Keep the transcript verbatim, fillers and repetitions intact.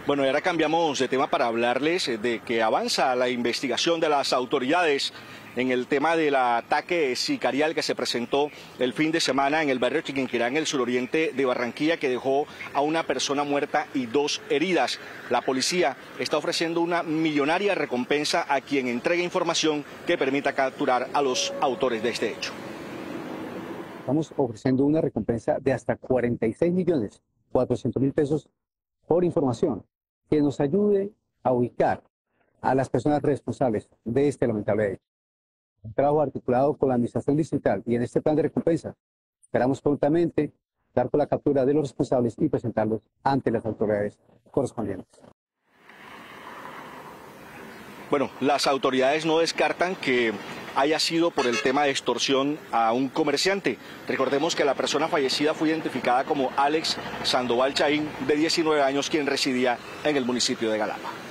Bueno, y ahora cambiamos de tema para hablarles de que avanza la investigación de las autoridades en el tema del ataque sicarial que se presentó el fin de semana en el barrio Chiquinquirá, en el suroriente de Barranquilla, que dejó a una persona muerta y dos heridas. La policía está ofreciendo una millonaria recompensa a quien entregue información que permita capturar a los autores de este hecho. Estamos ofreciendo una recompensa de hasta cuarenta y seis millones cuatrocientos mil pesos por información que nos ayude a ubicar a las personas responsables de este lamentable hecho. Un trabajo articulado con la Administración Distrital, y en este plan de recompensa esperamos prontamente dar con la captura de los responsables y presentarlos ante las autoridades correspondientes. Bueno, las autoridades no descartan que haya sido por el tema de extorsión a un comerciante. Recordemos que la persona fallecida fue identificada como Alex Sandoval Chaín, de diecinueve años, quien residía en el municipio de Galapa.